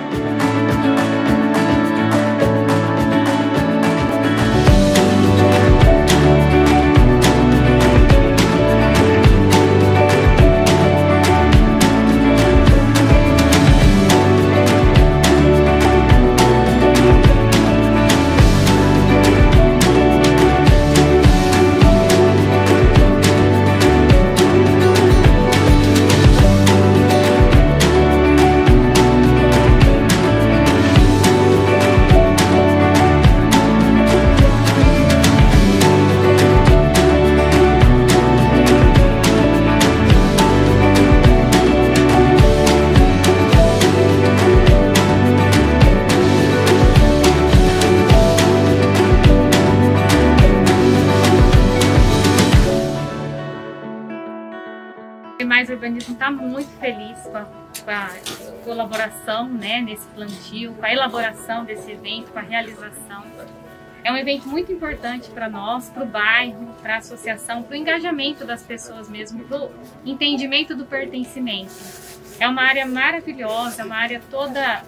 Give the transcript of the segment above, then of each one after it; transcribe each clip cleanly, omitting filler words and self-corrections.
Mais Urbanismo está muito feliz com a colaboração, né, nesse plantio, com a elaboração desse evento, com a realização. É um evento muito importante para nós, para o bairro, para a associação, para o engajamento das pessoas mesmo, para o entendimento do pertencimento. É uma área maravilhosa, uma área toda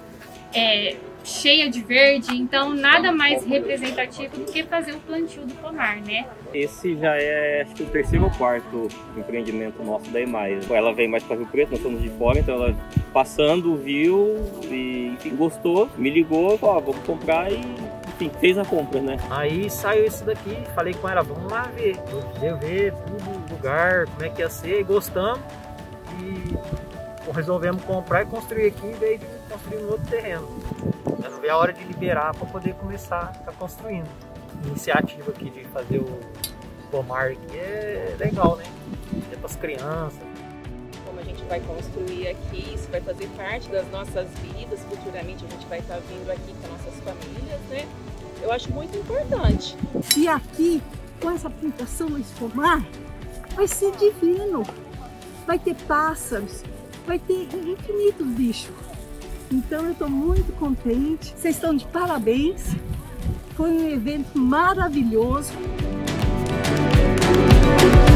cheia de verde, então nada mais representativo do que fazer o plantio do pomar, né? Esse já é, acho que o terceiro ou quarto empreendimento nosso da EMAI. Ela vem mais para Rio Preto, nós somos de fora, então ela passando, viu e enfim, gostou, me ligou, falou, ó, vamos comprar e enfim, fez a compra, né? Aí saiu esse daqui, falei com ela, vamos lá ver, eu ver tudo, lugar, como é que ia ser, gostamos e resolvemos comprar e construir aqui em vez de construir um outro terreno. Já não veio a hora de liberar para poder começar a estar construindo. A iniciativa aqui de fazer o pomar aqui é legal, né? É para as crianças. Como a gente vai construir aqui, isso vai fazer parte das nossas vidas, futuramente a gente vai estar vindo aqui com nossas famílias, né? Eu acho muito importante. E aqui, com essa plantação nesse pomar, vai ser divino. Vai ter pássaros, vai ter infinitos bichos. Então eu estou muito contente. Vocês estão de parabéns. Foi um evento maravilhoso.